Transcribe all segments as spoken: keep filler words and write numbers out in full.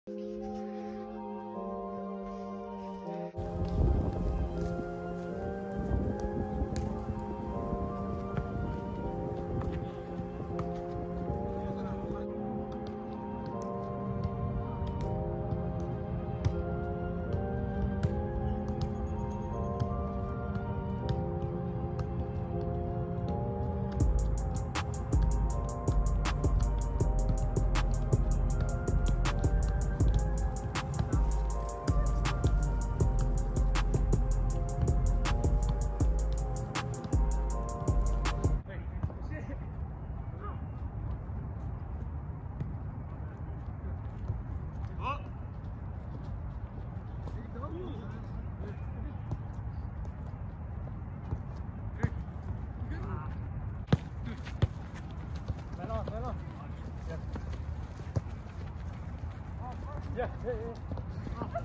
Yeah, yeah, yeah.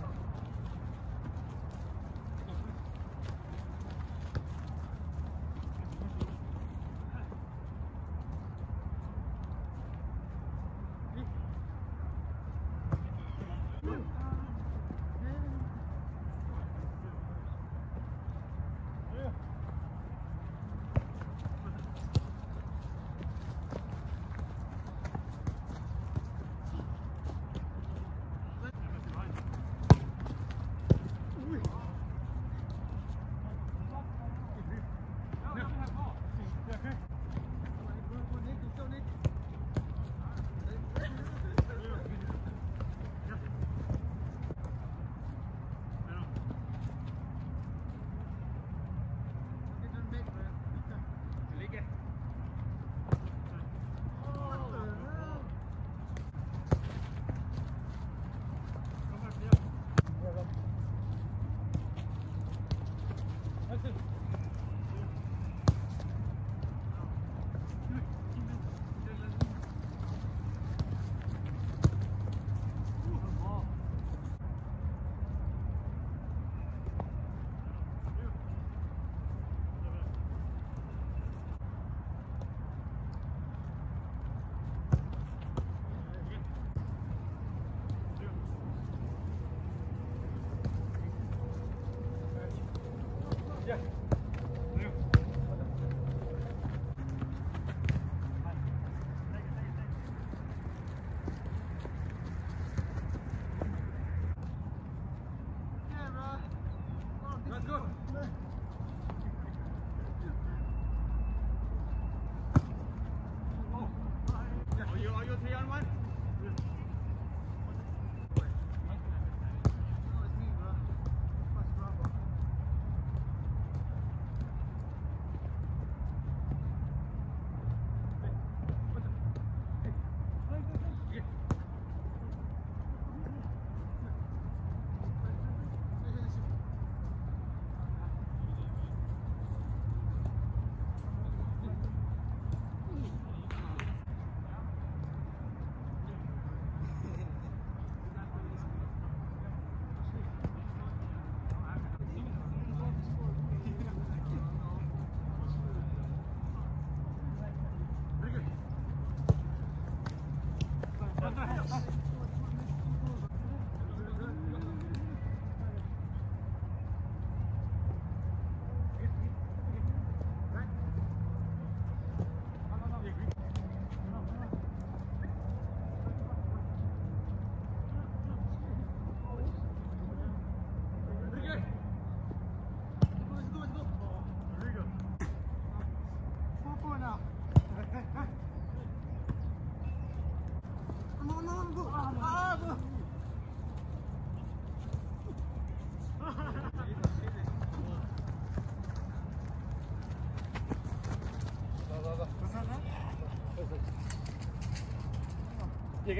Gì kìa?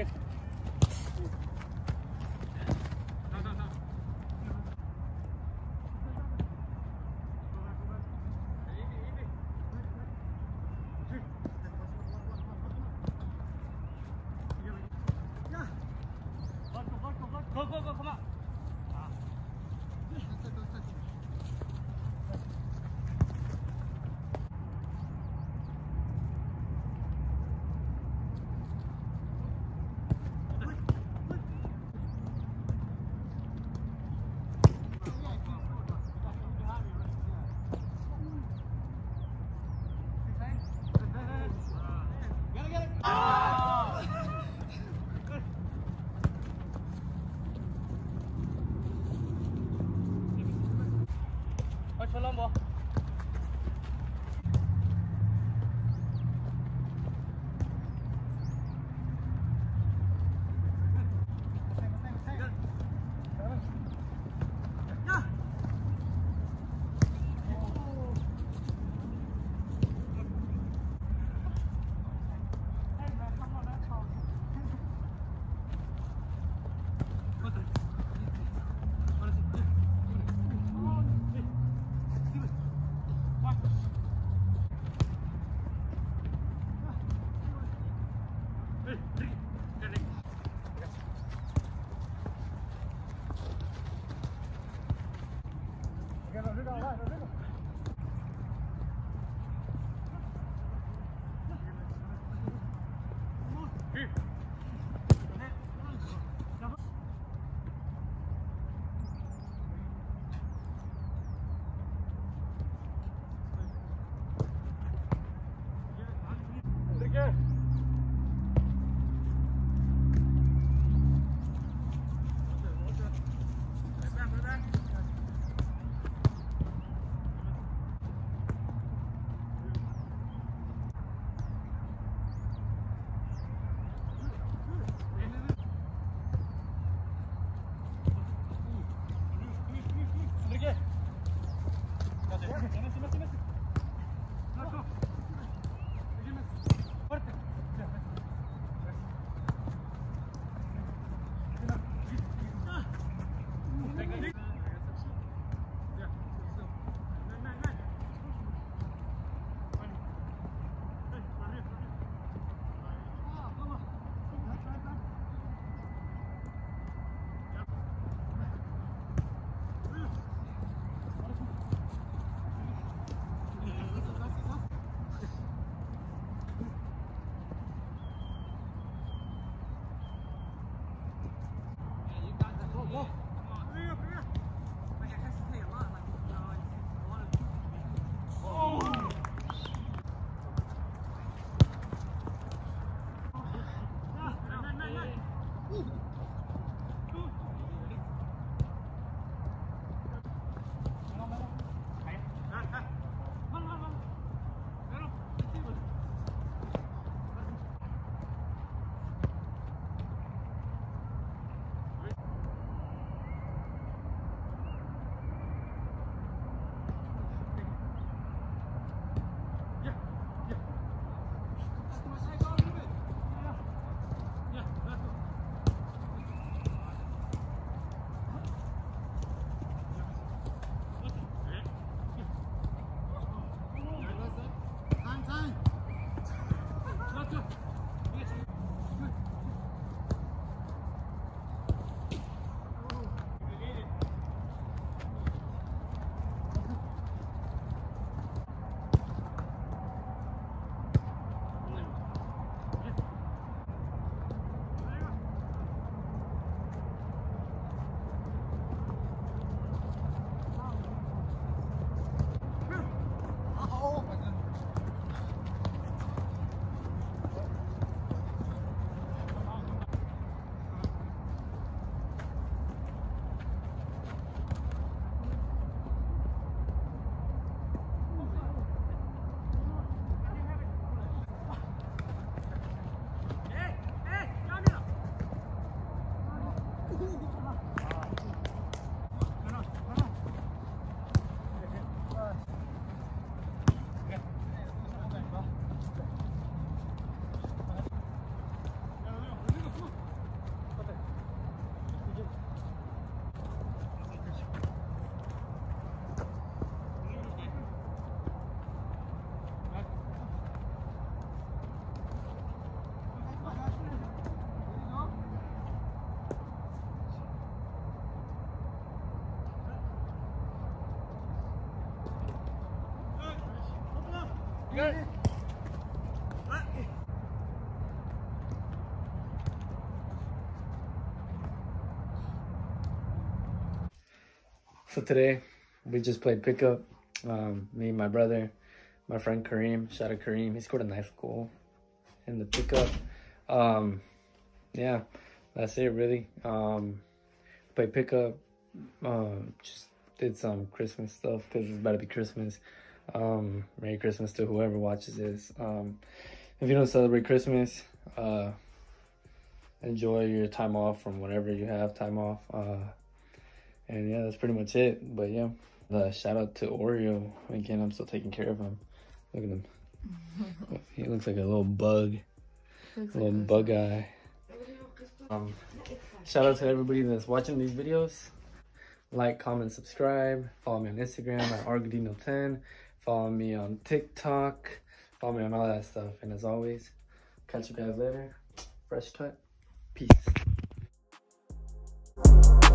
Go, go, go, come on. Sơ lông bố. So today we just played pickup. Um, me, my brother, my friend Kareem. Shout out Kareem. He scored a nice goal in the pickup. Um, yeah, that's it really. Um, played pickup. Um, just did some Christmas stuff because it's about to be Christmas. Um, Merry Christmas to whoever watches this. Um, if you don't celebrate Christmas, uh, enjoy your time off from whenever you have time off. Uh, and yeah, that's pretty much it. But yeah, uh, shout out to Oreo. Again, I'm still taking care of him. Look at him. He looks like a little bug. A little like bug eye. Um, shout out to everybody that's watching these videos. Like, comment, subscribe. Follow me on Instagram at Argadino ten. Follow me on TikTok. Follow me on all that stuff. And as always, catch you guys later. Fresh cut. Peace.